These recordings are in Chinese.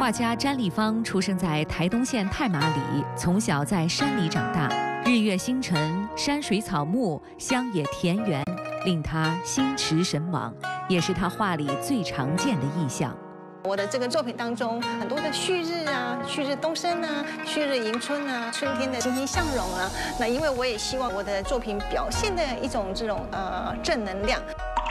画家詹丽芳出生在台东县太麻里，从小在山里长大，日月星辰、山水草木、乡野田园，令她心驰神往，也是她画里最常见的意象。 我的这个作品当中，很多的旭日啊、旭日东升啊、旭日迎春啊、春天的欣欣向荣啊，那因为我也希望我的作品表现的一种这种正能量。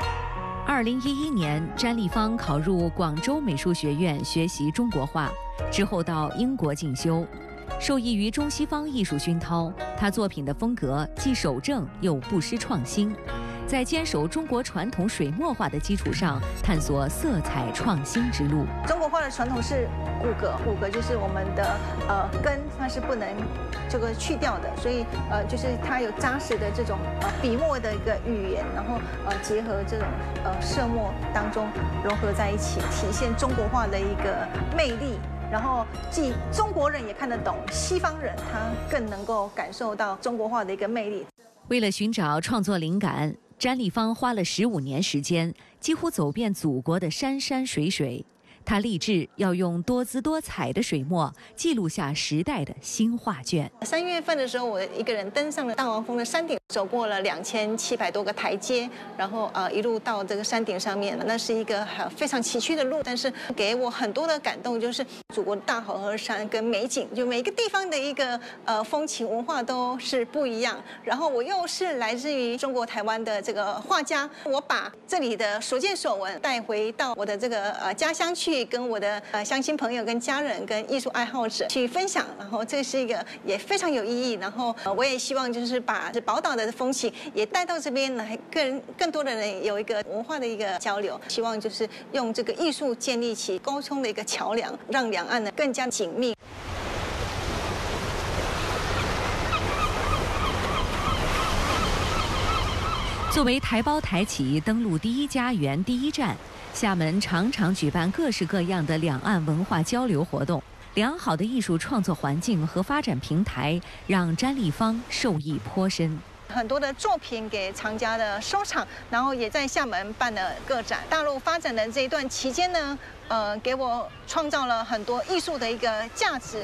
2011年，詹丽芳考入广州美术学院学习中国画，之后到英国进修。受益于中西方艺术熏陶，她作品的风格既守正又不失创新，在坚守中国传统水墨画的基础上，探索色彩创新之路。 中国画的传统是骨骼，骨骼就是我们的根，它是不能这个去掉的，所以就是它有扎实的这种笔墨的一个语言，然后结合这种色墨当中融合在一起，体现中国画的一个魅力。然后既中国人也看得懂，西方人他更能够感受到中国画的一个魅力。 为了寻找创作灵感，詹丽芳花了15年时间，几乎走遍祖国的山山水水。她立志要用多姿多彩的水墨记录下时代的新画卷。 3月份的时候，我一个人登上了大王峰的山顶，走过了2700多个台阶，然后一路到这个山顶上面。那是一个非常崎岖的路，但是给我很多的感动，就是祖国的大好河山跟美景，就每个地方的一个风情文化都是不一样。然后我又是来自于中国台湾的这个画家，我把这里的所见所闻带回到我的这个家乡去。跟我的乡亲朋友、跟家人、跟艺术爱好者去分享，然后这是一个也非常有意义。然后我也希望就是把宝岛的风情也带到这边来，更多的人有一个文化的一个交流。希望就是用这个艺术建立起沟通的一个桥梁，让两岸呢更加紧密。 作为台胞台企登陆第一家园第一站，厦门常常举办各式各样的两岸文化交流活动。良好的艺术创作环境和发展平台，让詹丽芳受益颇深。 很多的作品给藏家的收藏，然后也在厦门办了个展。大陆发展的这一段期间呢，给我创造了很多艺术的一个价值。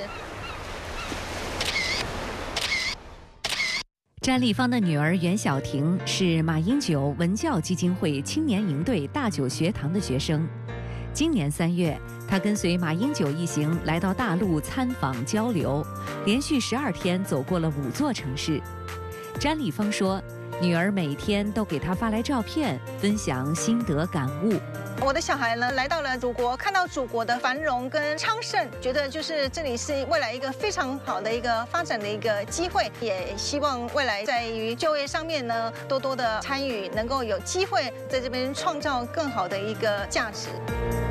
詹丽芳的女儿袁晓婷是马英九文教基金会青年营队大九学堂的学生。今年3月，她跟随马英九一行来到大陆参访交流，连续12天走过了5座城市。詹丽芳说，女儿每天都给她发来照片，分享心得感悟。 我的小孩呢，来到了祖国，看到祖国的繁荣跟昌盛，觉得就是这里是未来一个非常好的一个发展的一个机会，也希望未来在于就业上面呢，多多的参与，能够有机会在这边创造更好的一个价值。